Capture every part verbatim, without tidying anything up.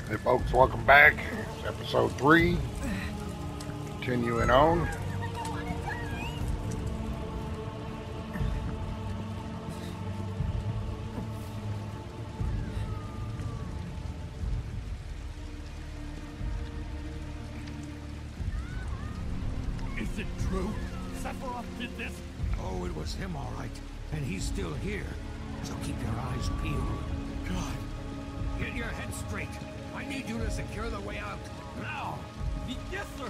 Hey folks, welcome back. It's episode three. Continuing on. Is it true? Sephiroth did this? Oh, it was him, all right. And he's still here. So keep your eyes peeled. God. Get your head straight. I need you to secure the way out. Now! Yes, sir.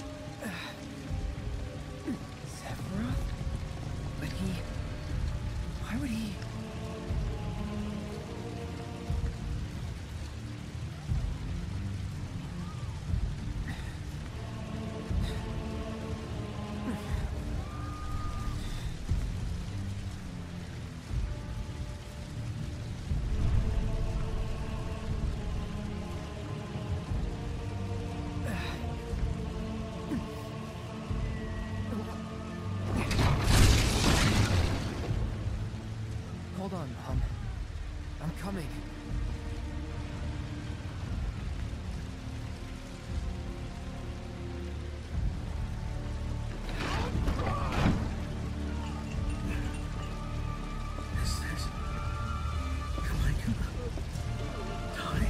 Sephiroth? But he... Why would he... Hold on, Mom. I'm coming. Is this... Am I gonna... die?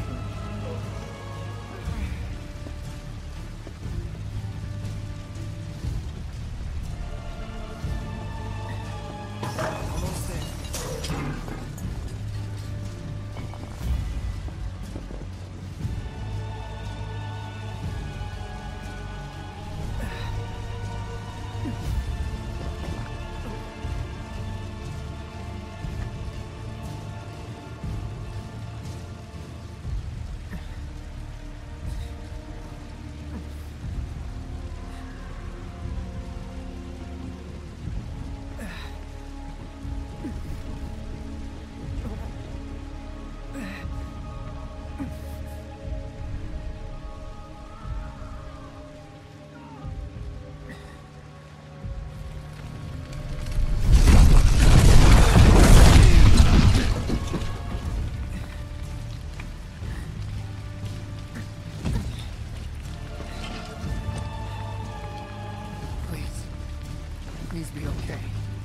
Almost there. Please. Please be okay.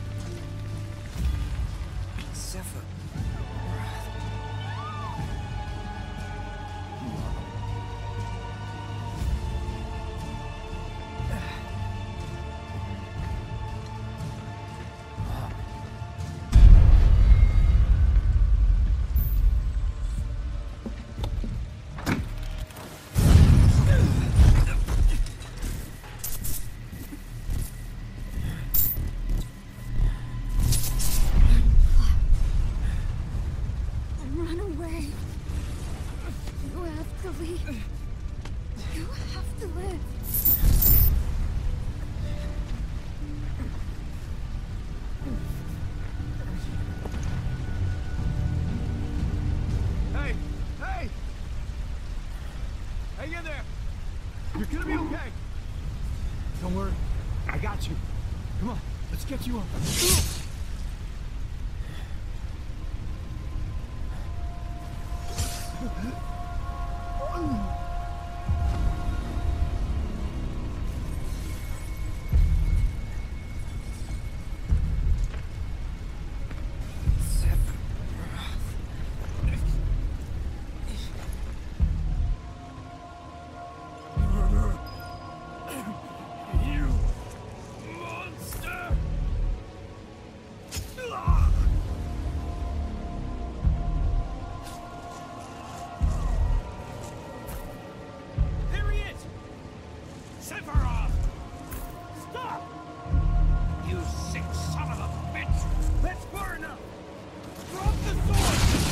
Sephiroth. Run away. You have to leave. You have to live. Hey! Hey! Hey, you there! You're gonna be okay! Don't worry. I got you. Come on, let's get you up. You monster! There he is! Sephiroth! Stop! You sick son of a bitch! That's far enough! Drop the sword!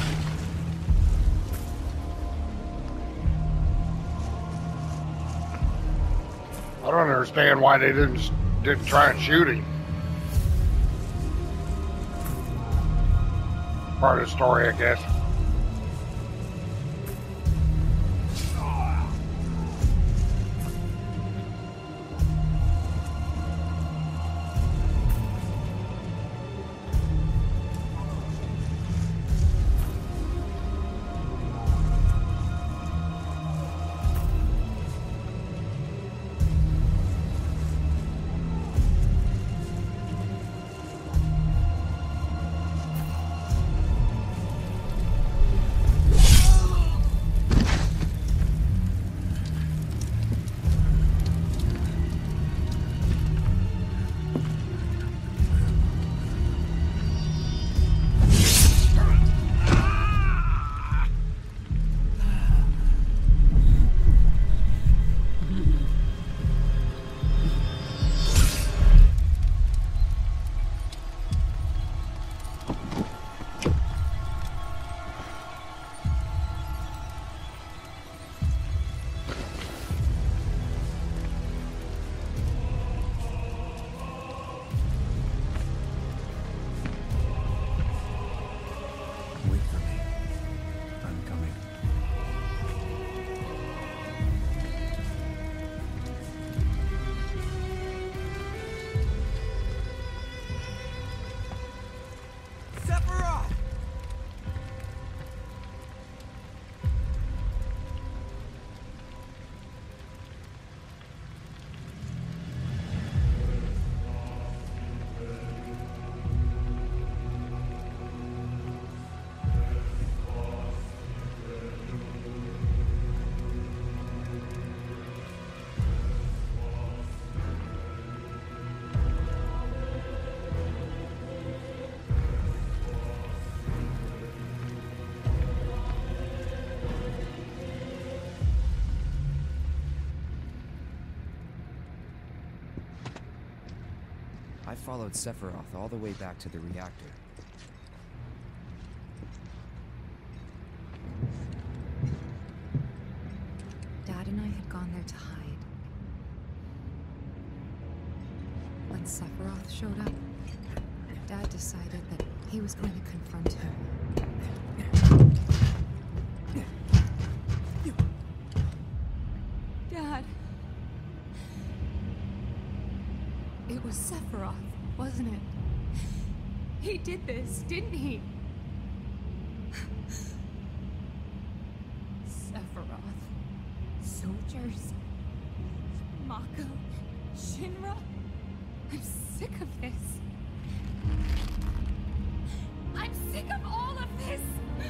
I don't understand why they didn't didn't try and shoot him. Part of the story, I guess. followed Sephiroth all the way back to the reactor. Dad and I had gone there to hide. When Sephiroth showed up, Dad decided that he was going to confront him. Dad! It was Sephiroth, wasn't it? He did this, didn't he? Sephiroth. Soldiers. Mako. Shinra. I'm sick of this. I'm sick of all of this!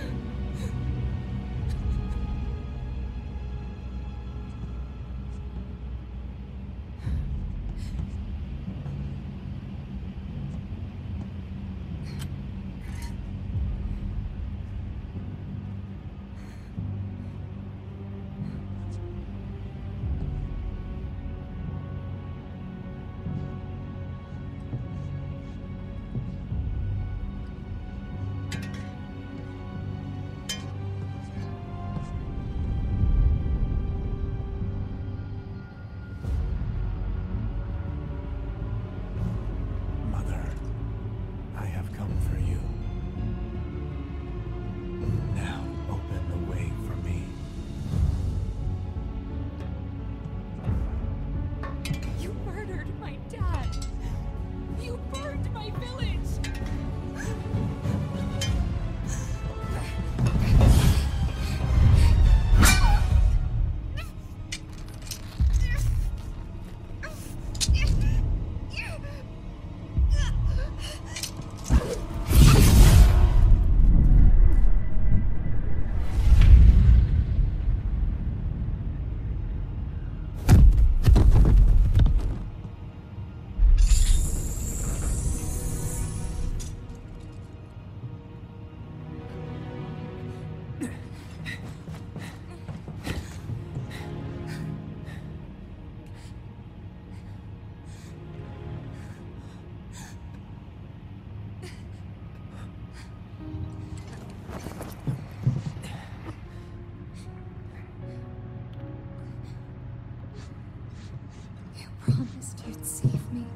Promised you'd save me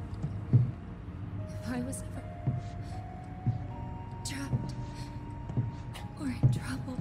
if I was ever trapped or in trouble.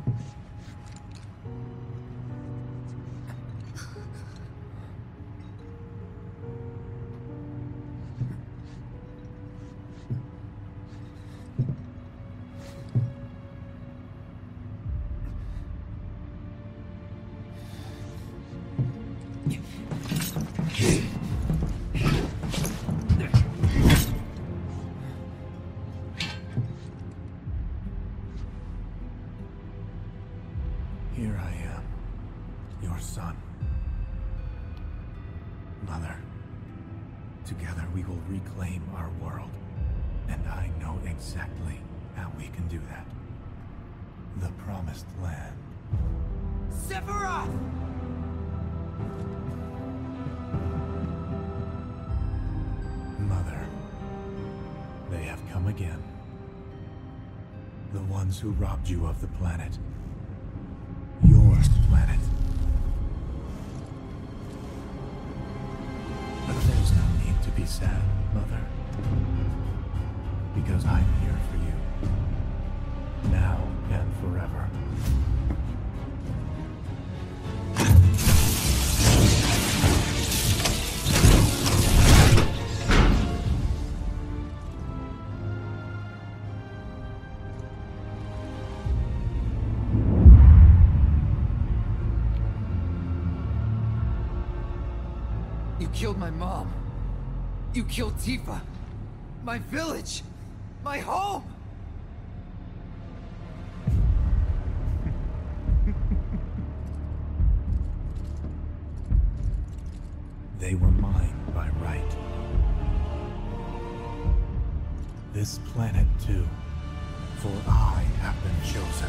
Here I am, your son. Mother, together we will reclaim our world, and I know exactly how we can do that. The Promised Land. Sephiroth! Mother, they have come again. The ones who robbed you of the planet. Your planet. But there's no need to be sad, Mother. Because I'm here for you. Now and forever. You killed my mom. You killed Tifa. My village. My home. They were mine by right. This planet too, for I have been chosen.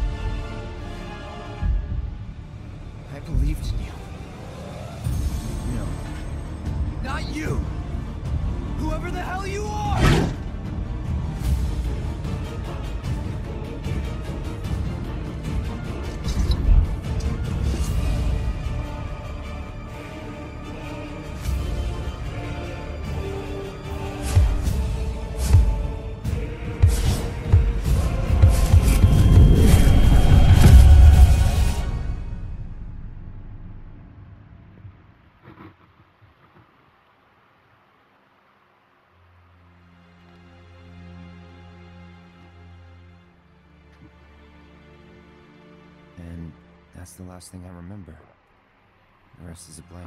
I believed in you. No. Not you! Whoever whoever the hell you are! And that's the last thing I remember. The rest is a blank.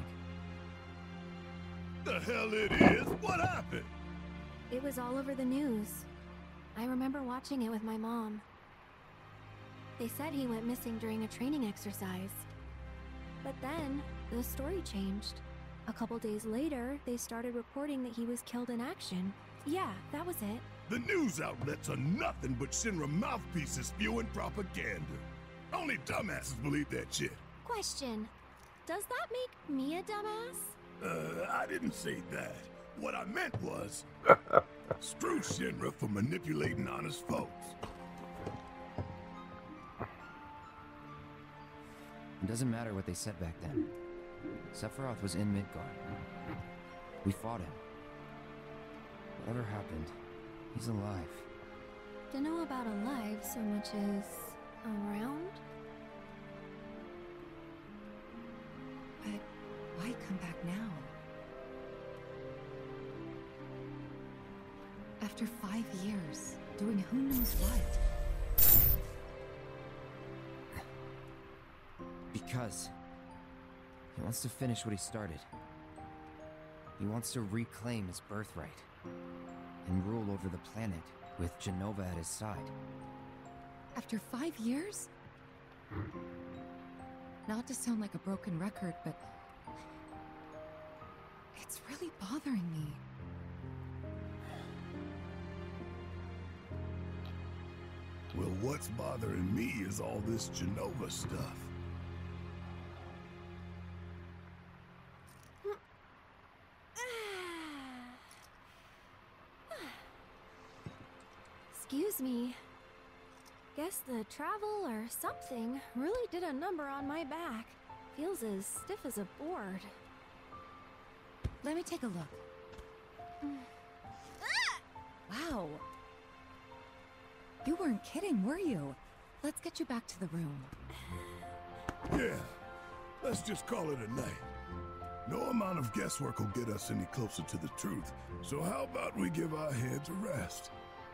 The hell it is? What happened? It was all over the news. I remember watching it with my mom. They said he went missing during a training exercise. But then, the story changed. A couple days later, they started reporting that he was killed in action. Yeah, that was it. The news outlets are nothing but Shinra mouthpieces spewing propaganda. Only dumbasses believe that shit. Question. Does that make me a dumbass? Uh, I didn't say that. What I meant was, screw Shinra for manipulating honest folks. It doesn't matter what they said back then. Sephiroth was in Midgard. We fought him. Whatever happened, he's alive. Don't know about alive so much as around? But why come back now? After five years, doing who knows what? Because he wants to finish what he started. He wants to reclaim his birthright and rule over the planet with Jenova at his side. After five years? Not to sound like a broken record, but it's really bothering me. Well, what's bothering me is all this Jenova stuff. Excuse me. Guess the travel or something really did a number on my back. Feels as stiff as a board. Let me take a look. Wow. You weren't kidding, were you? Let's get you back to the room. Yeah, let's just call it a night. No amount of guesswork will get us any closer to the truth, so how about we give our heads a rest?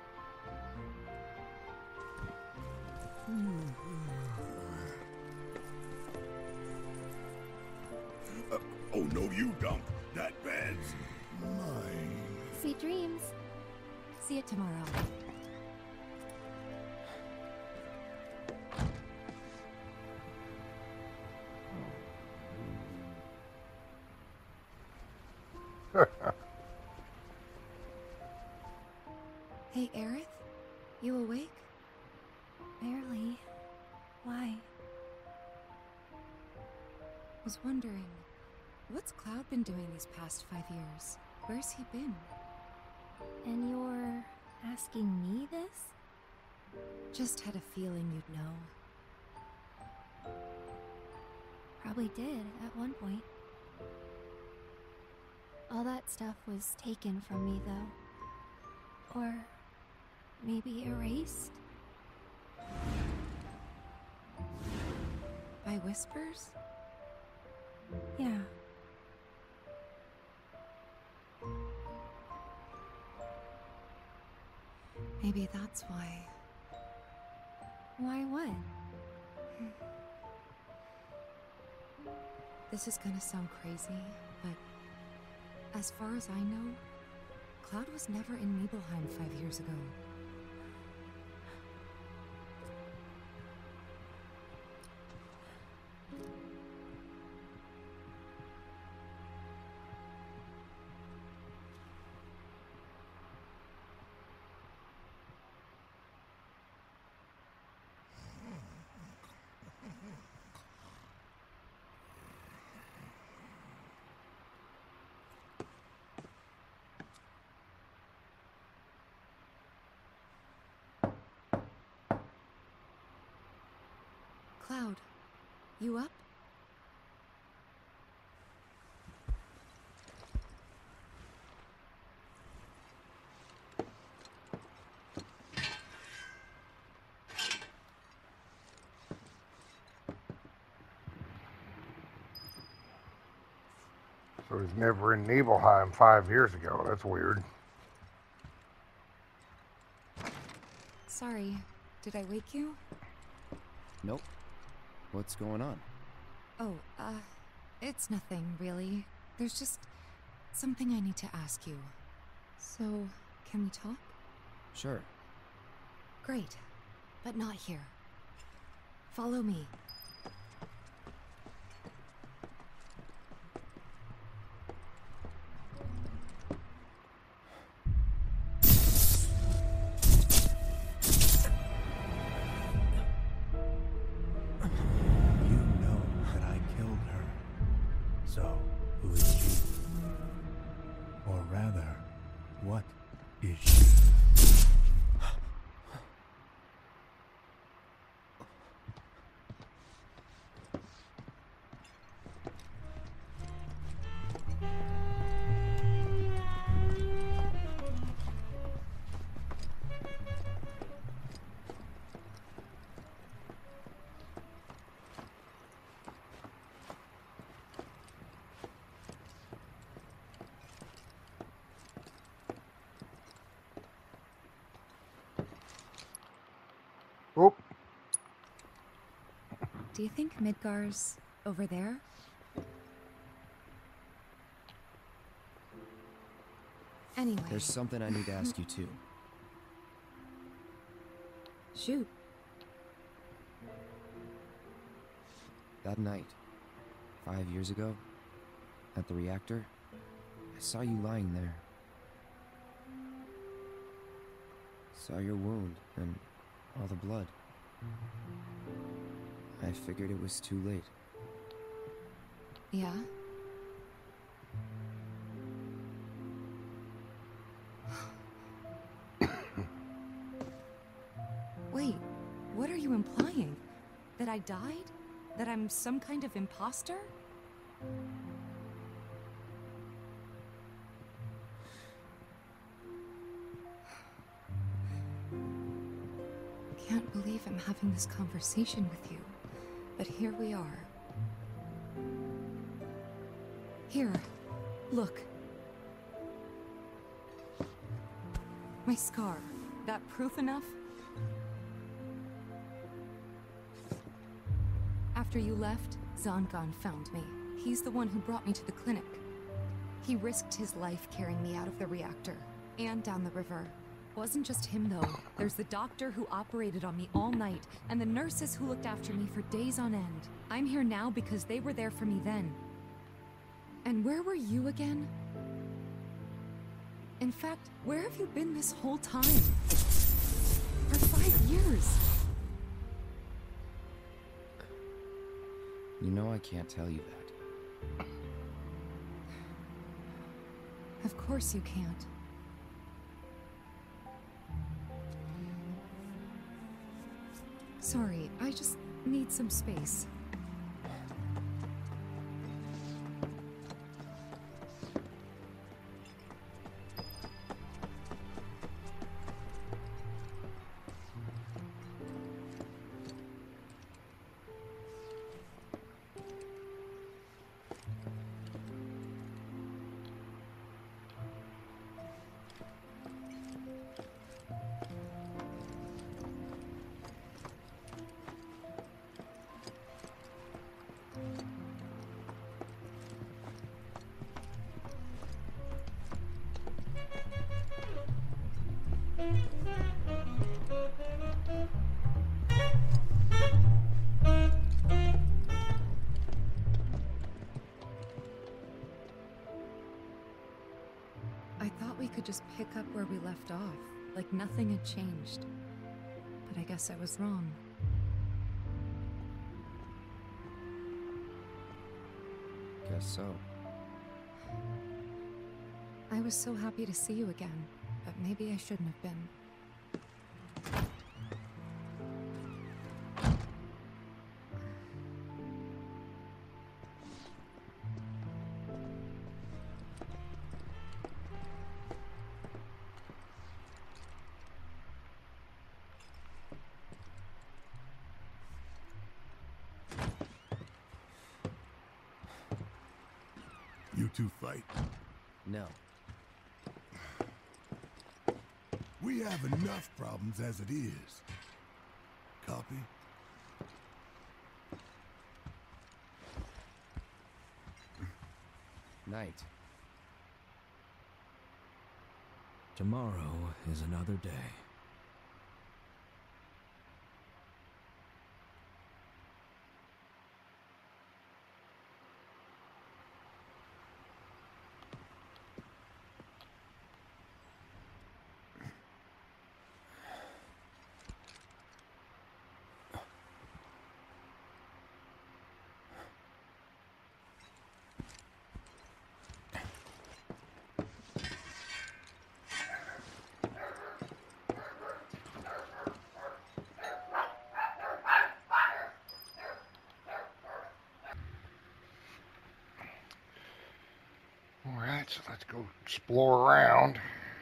Uh, oh, no, you don't. That bed's mine. Sweet dreams. See you tomorrow. Hey, Aerith? You awake? Barely. Why? Was wondering, what's Cloud been doing these past five years? Where's he been? And you're asking me this? Just had a feeling you'd know. Probably did at one point. All that stuff was taken from me, though. Or maybe erased? By whispers? Yeah. Maybe that's why. Why what? This is gonna sound crazy, but as far as I know, Cloud was never in Nibelheim five years ago. Cloud, you up? So he's never in Nibelheim five years ago. That's weird. Sorry, did I wake you? Nope. What's going on? Oh, uh, it's nothing, really. There's just something I need to ask you. So, can we talk? Sure. Great, but not here. Follow me. Oop. Do you think Midgar's over there? Anyway. There's something I need to ask you too. Shoot. That night, five years ago, at the reactor, I saw you lying there. Saw your wound and all the blood. I figured it was too late. Yeah? Wait, what are you implying? That I died? That I'm some kind of imposter? Can't believe I'm having this conversation with you, but here we are. Here, look. My scar. That proof enough? After you left, Zangan found me. He's the one who brought me to the clinic. He risked his life carrying me out of the reactor, and down the river. Wasn't just him, though. There's the doctor who operated on me all night, and the nurses who looked after me for days on end. I'm here now because they were there for me then. And where were you again? In fact, where have you been this whole time? For five years. You know I can't tell you that. Of course you can't. Sorry, I just need some space. I thought we could just pick up where we left off, like nothing had changed. But I guess I was wrong. Guess so. I was so happy to see you again, but maybe I shouldn't have been. two fight? No. We have enough problems as it is. Copy? Night. Tomorrow is another day. Alright, so let's go explore around.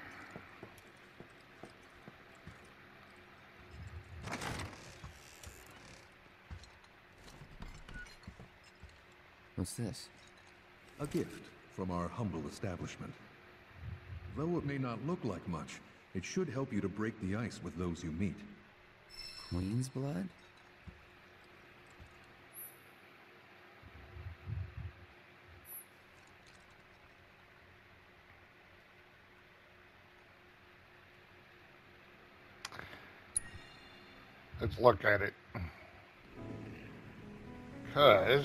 What's this? A gift from our humble establishment. Though it may not look like much, it should help you to break the ice with those you meet. Queen's blood? Let's look at it. Because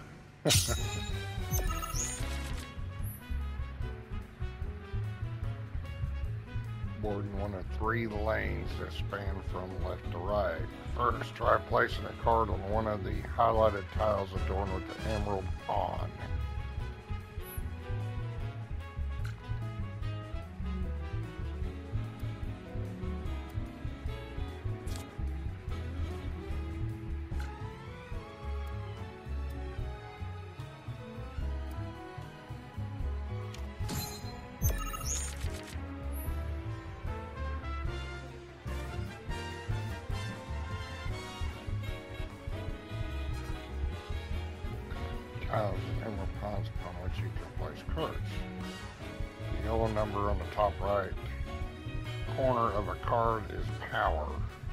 boarding one of three lanes that span from left to right. First, try placing a card on one of the highlighted tiles adorned with the emerald pawn. Tiles and emerald pawns upon which you can place cards. The yellow number on the top right corner of a card is power.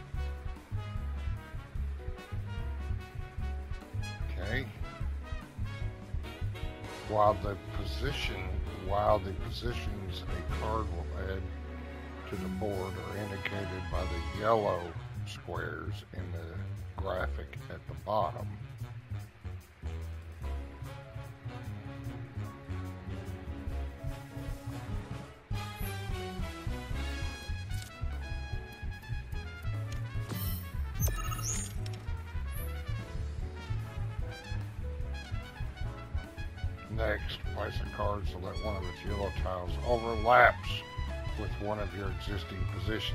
Okay. While the position, while the positions a card will add to the board are indicated by the yellow squares in the graphic at the bottom. Next, place a card so that one of its yellow tiles overlaps with one of your existing positions.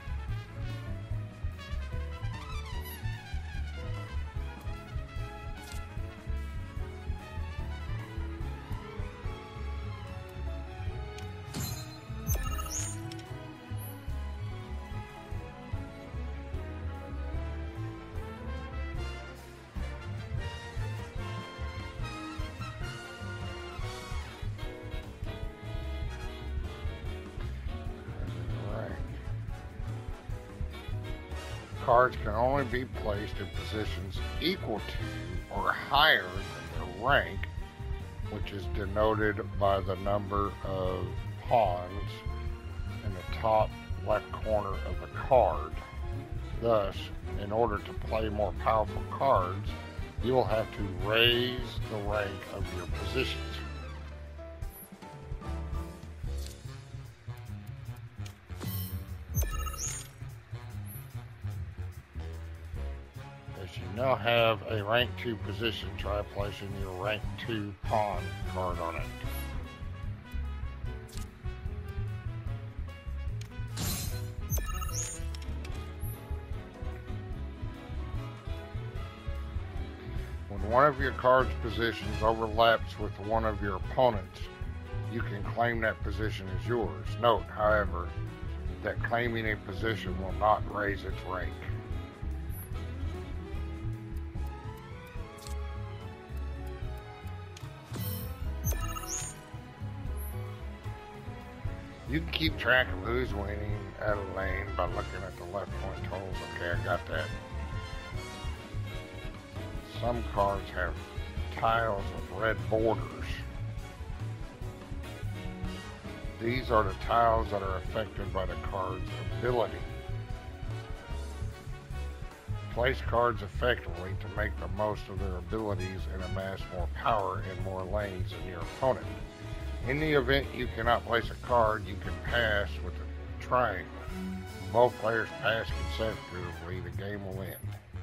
Cards can only be placed in positions equal to or higher than their rank, which is denoted by the number of pawns in the top left corner of the card. Thus, in order to play more powerful cards, you will have to raise the rank of your positions. You now have a rank two position. Try placing your rank two pawn card on it. When one of your card's positions overlaps with one of your opponents, you can claim that position as yours. Note, however, that claiming a position will not raise its rank. You can keep track of who's winning at a lane by looking at the left point totals. Okay, I got that. Some cards have tiles with red borders. These are the tiles that are affected by the card's ability. Place cards effectively to make the most of their abilities and amass more power in more lanes than your opponent. In the event you cannot place a card, you can pass with a triangle. Both players pass consecutively, the game will end.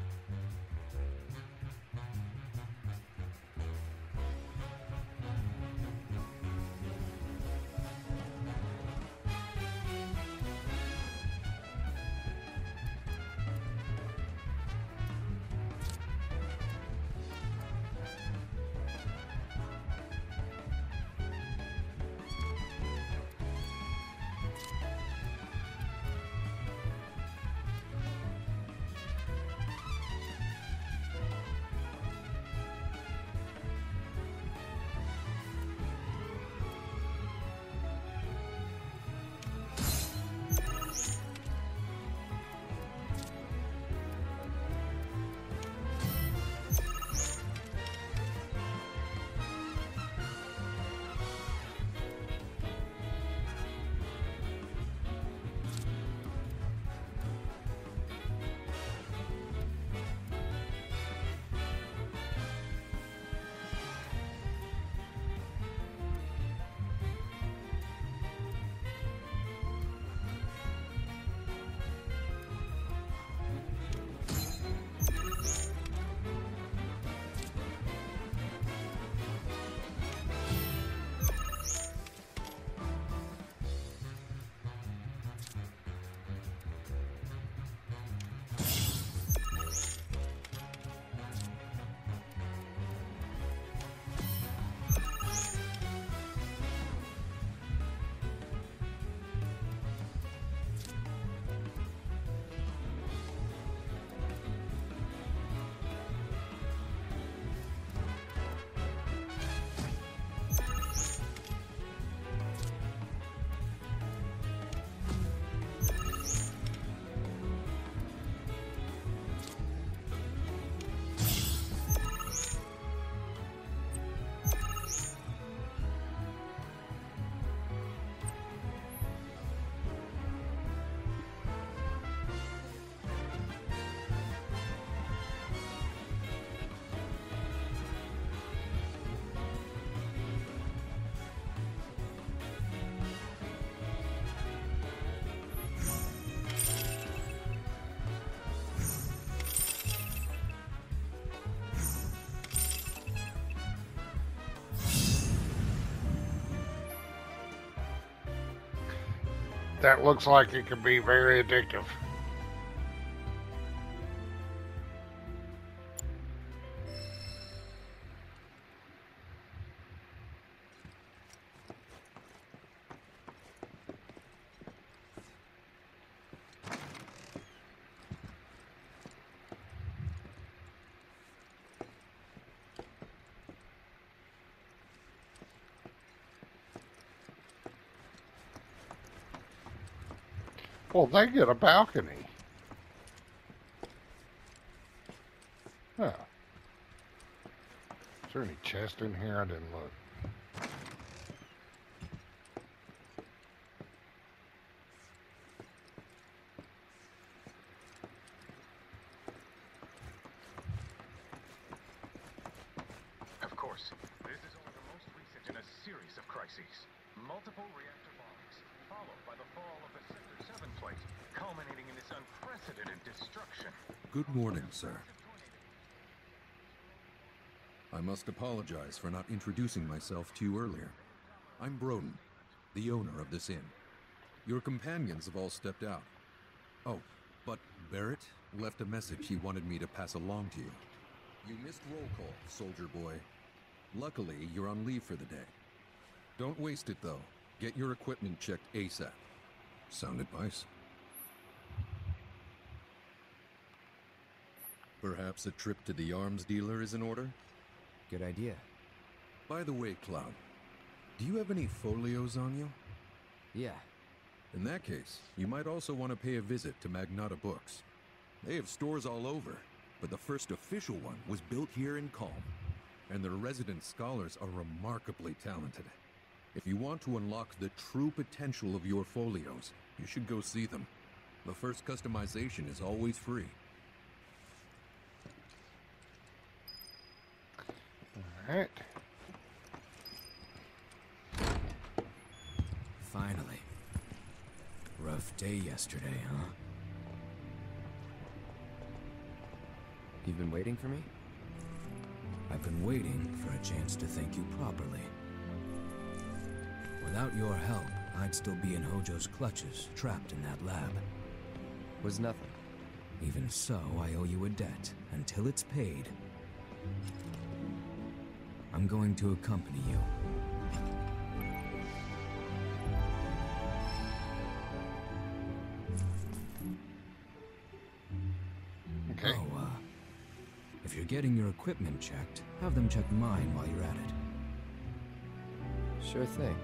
That looks like it could be very addictive. Well, they get a balcony. Huh. Is there any chest in here? I didn't look. Of course, this is only the most recent in a series of crises. Multiple reactor bombs, followed by the fall of the Sector seven plate, culminating in this unprecedented destruction. Good morning, sir. I must apologize for not introducing myself to you earlier. I'm Broden, the owner of this inn. Your companions have all stepped out. Oh, but Barrett left a message he wanted me to pass along to you. You missed roll call, soldier boy. Luckily, you're on leave for the day. Don't waste it, though. Get your equipment checked ASAP. Sound advice? Perhaps a trip to the arms dealer is in order? Good idea. By the way, Cloud, do you have any folios on you? Yeah, In that case, you might also want to pay a visit to Magnata Books. They have stores all over, but the first official one was built here in Calm, and their resident scholars are remarkably talented. If you want to unlock the true potential of your folios, you should go see them. The first customization is always free. All right. Finally. Rough day yesterday, huh? You've been waiting for me? I've been waiting for a chance to thank you properly. Without your help, I'd still be in Hojo's clutches, trapped in that lab. Was nothing. Even so, I owe you a debt, until it's paid. I'm going to accompany you. Okay. Oh, uh, if you're getting your equipment checked, have them check mine while you're at it. Sure thing.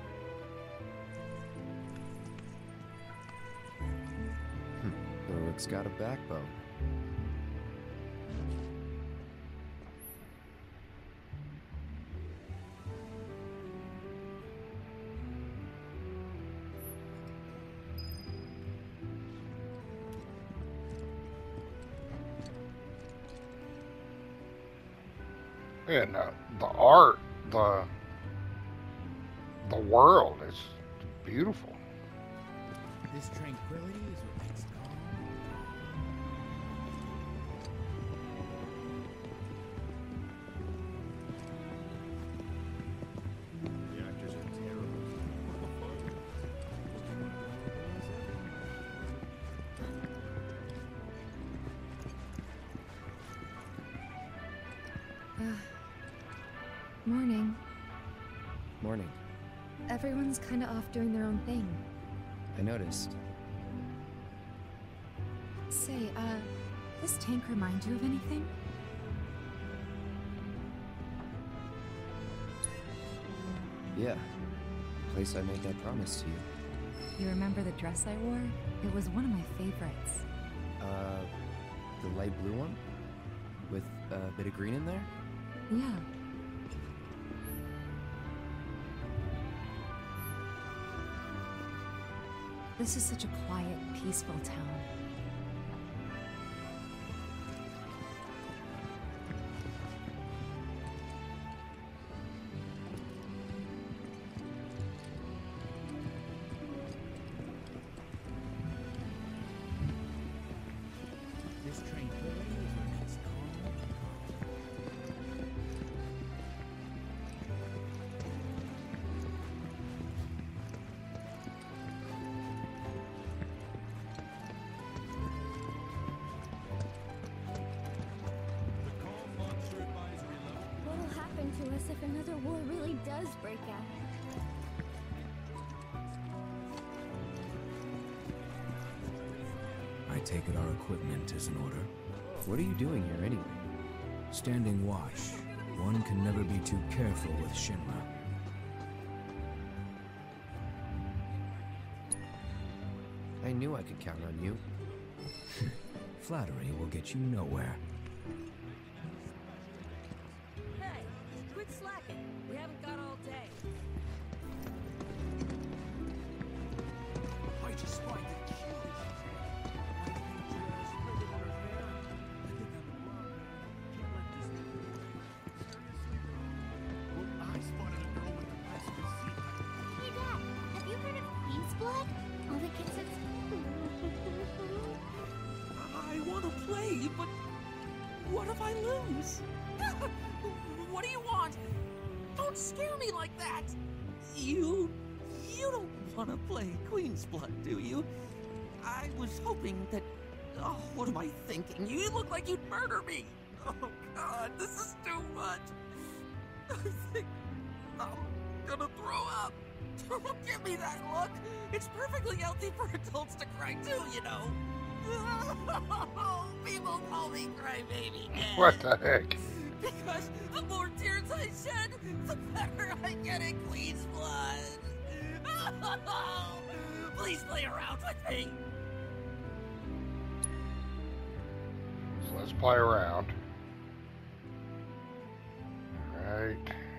Hmm. Ulrich's got a backbone. And uh, the art, the the world is beautiful. This tranquility is what makes calm. The actors are terrible. Uh, morning. Morning. Everyone's kind of off doing their own thing. I noticed. Say, uh, this tank remind you of anything? Yeah. Place I made that promise to you. You remember the dress I wore? It was one of my favorites. Uh, the light blue one? With a bit of green in there? Yeah. This is such a quiet, peaceful town. This tranquility is what makes calm. What'll happen to us if another war really does break out? I take it our equipment is in order. What are you doing here anyway? Standing watch. One can never be too careful with Shinra. I knew I could count on you. Flattery will get you nowhere. Hey, quit slacking. We haven't got all day. I just find it cute. I spotted a girl with the best physique. Hey, Dad, have you heard of Queen's Blood? All the kids at I want to play, but what if I lose? What do you want? Don't scare me like that. You, you don't want to play Queen's Blood, do you? I was hoping that. Oh, what am I thinking? You look like you'd murder me. Oh God, this is too much. I think I'm gonna throw up. Don't give me that look. It's perfectly healthy for adults to cry too, you know. People call me crybaby. What the heck? Because the more tears I shed, the better I get in Queen's Blood. Please play around with me. So let's play around. Alright.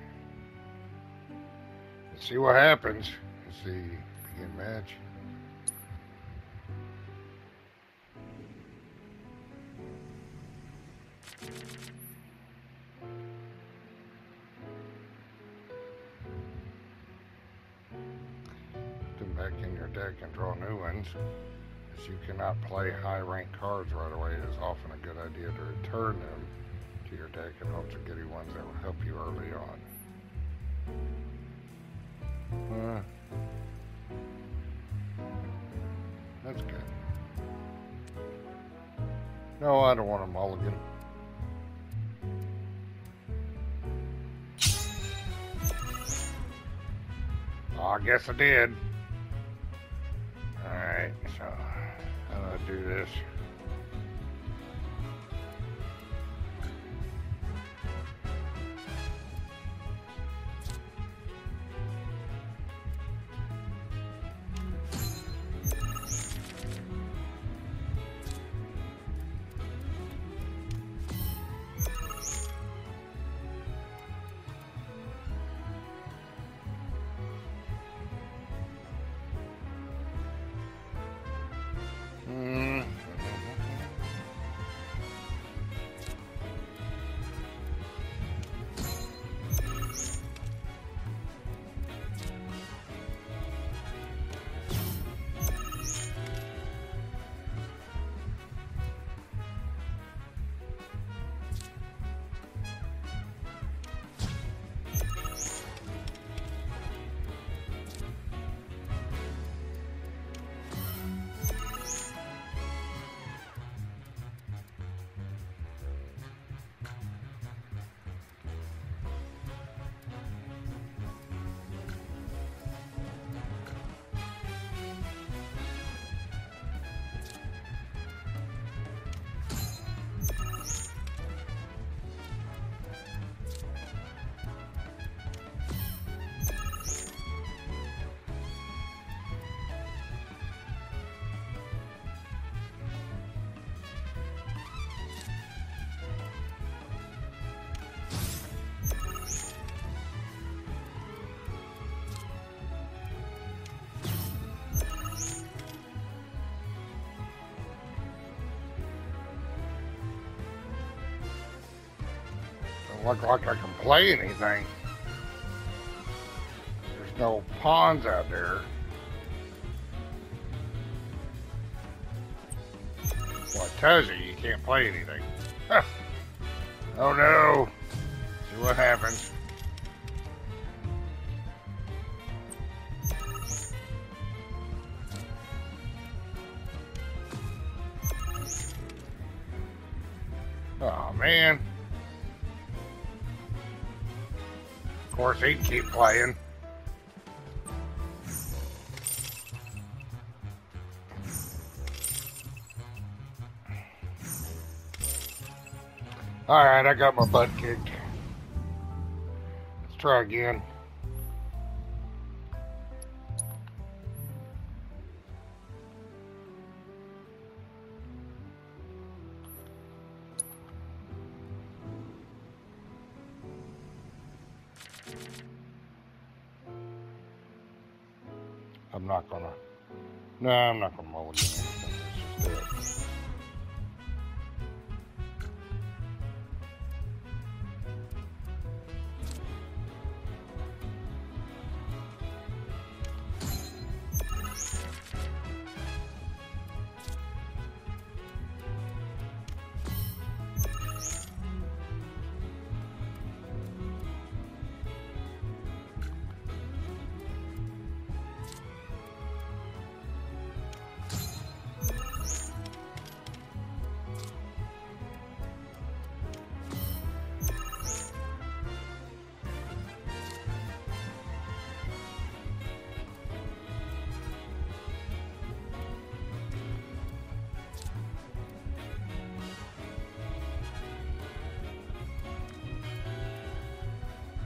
Let's see what happens. Let's see. Begin match. Back in your deck and draw new ones. As you cannot play high ranked cards right away, it is often a good idea to return them to your deck in hopes of getting ones that will help you early on. Uh, that's good. No, I don't want a mulligan. Oh, I guess I did. Alright, so how do I do this? Look like I can play anything. There's no pawns out there. Well, it tells you you can't play anything. Huh. Oh no. See what happens. Oh man. Of course, he'd keep playing. Alright, I got my butt kicked. Let's try again. I'm not gonna. No, I'm not gonna mulligan anything. Let's just do it.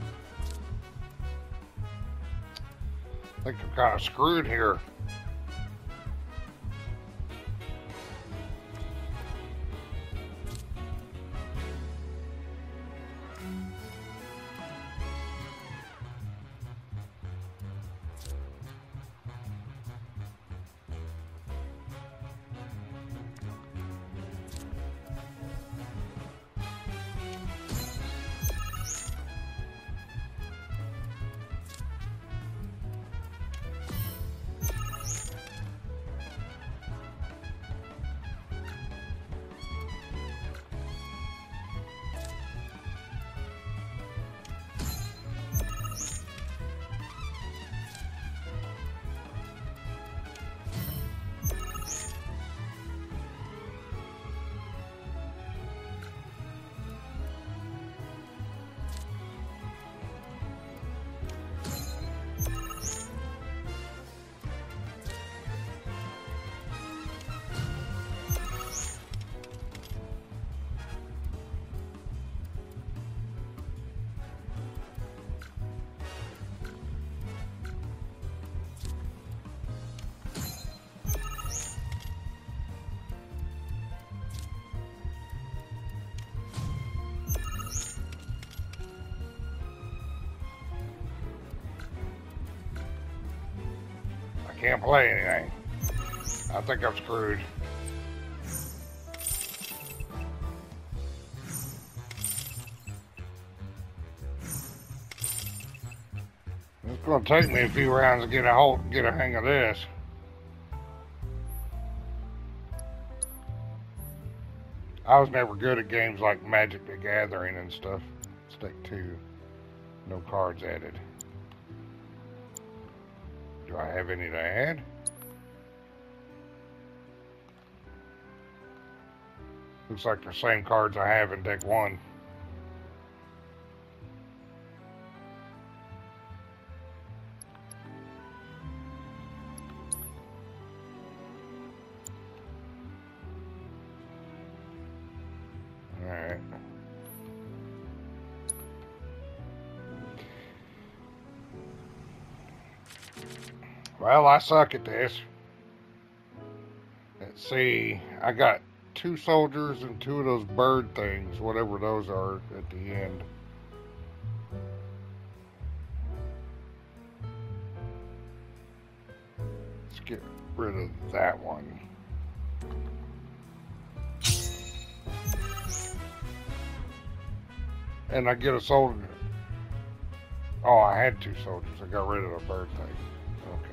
I think I'm kind of screwed here. Can't play anything. I think I'm screwed. It's gonna take me a few rounds to get a hold, get a hang of this. I was never good at games like Magic the Gathering and stuff. Stake two. No cards added. Do I have any to add? Looks like the same cards I have in deck one. Alright. Well, I suck at this. Let's see. I got two soldiers and two of those bird things, whatever those are at the end. Let's get rid of that one. And I get a soldier. Oh, I had two soldiers. I got rid of the bird thing. Okay.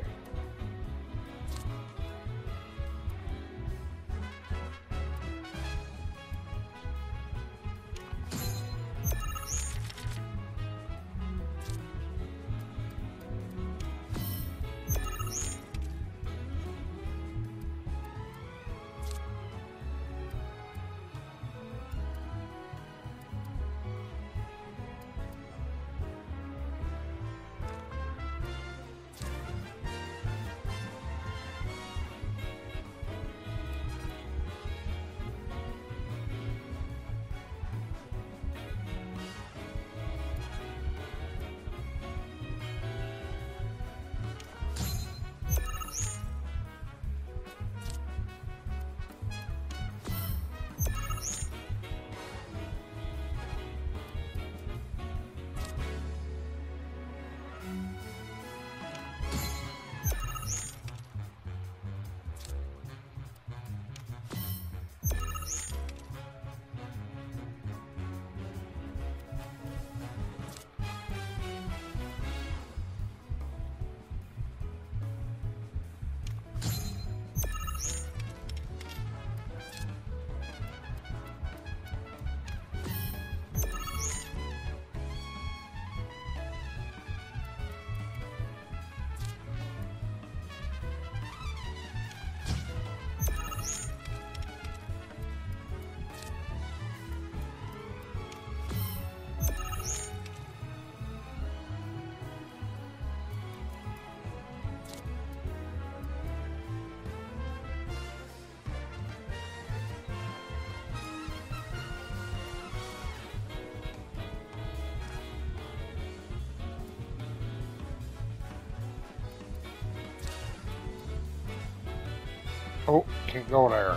Oh, can't go there.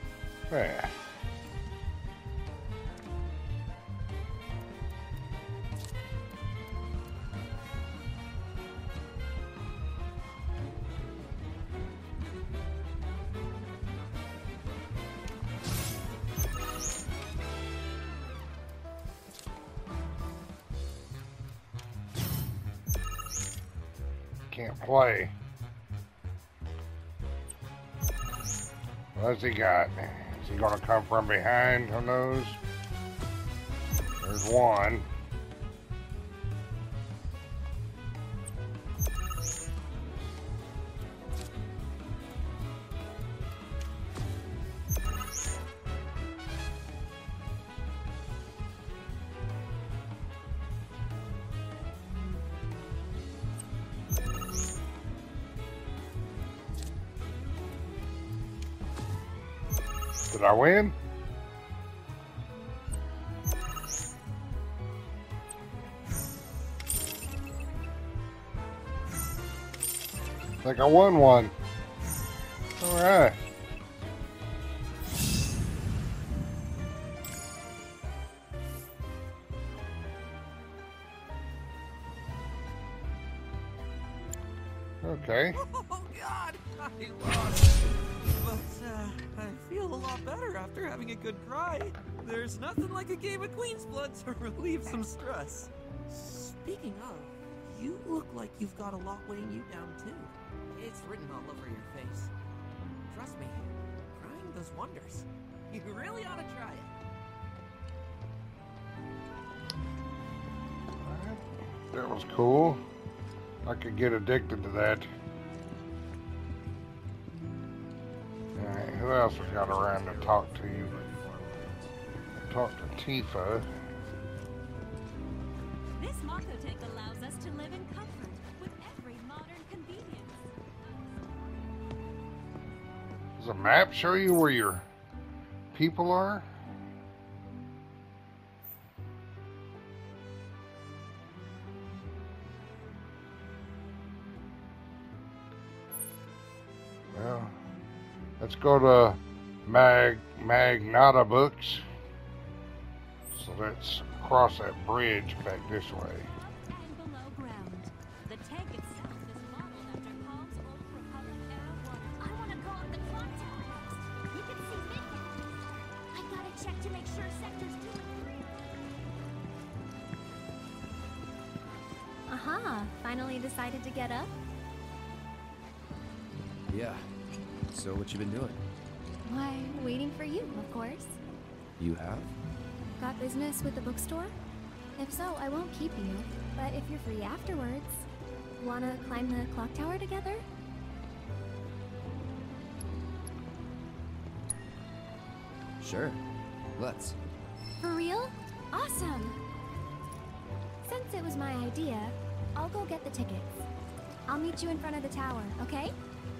Yeah. Can't play. What's he got? Is he gonna come from behind? Who knows? There's one. Did I win? I think I won one. All right. Okay. Oh, God. I lost. But, uh, I feel a lot better after having a good cry. There's nothing like a game of Queen's Blood to relieve some stress. Speaking of, you look like you've got a lot weighing you down, too. It's written all over your face. Trust me, crying does wonders. You really ought to try it. That was cool. I could get addicted to that. Alright, who else we got around to talk to you? Talk to Tifa. This Mako-tank allows us to live in comfort with every modern convenience. Does a map show you where your people are? Well, let's go to Mag Magnata Books. So let's cross that bridge back this way. And below ground. The tank itself is modeled after Calm's old Republic era water. I want to go up the clock tower next. You can see Midgard. I gotta check to make sure sectors two and three. Aha! Finally decided to get up? Yeah. So what you been doing? Why, waiting for you, of course. You have? Got business with the bookstore? If so, I won't keep you. But if you're free afterwards, wanna climb the clock tower together? Sure. Let's. For real? Awesome! Since it was my idea, I'll go get the tickets. I'll meet you in front of the tower, okay?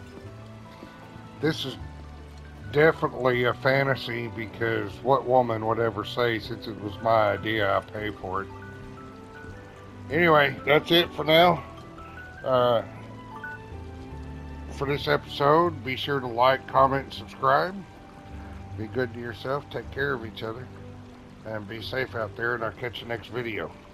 This is definitely a fantasy because what woman would ever say, since it was my idea, I pay for it. Anyway, that's it for now. Uh, for this episode, be sure to like, comment, and subscribe. Be good to yourself, take care of each other, and be safe out there, and I'll catch you next video.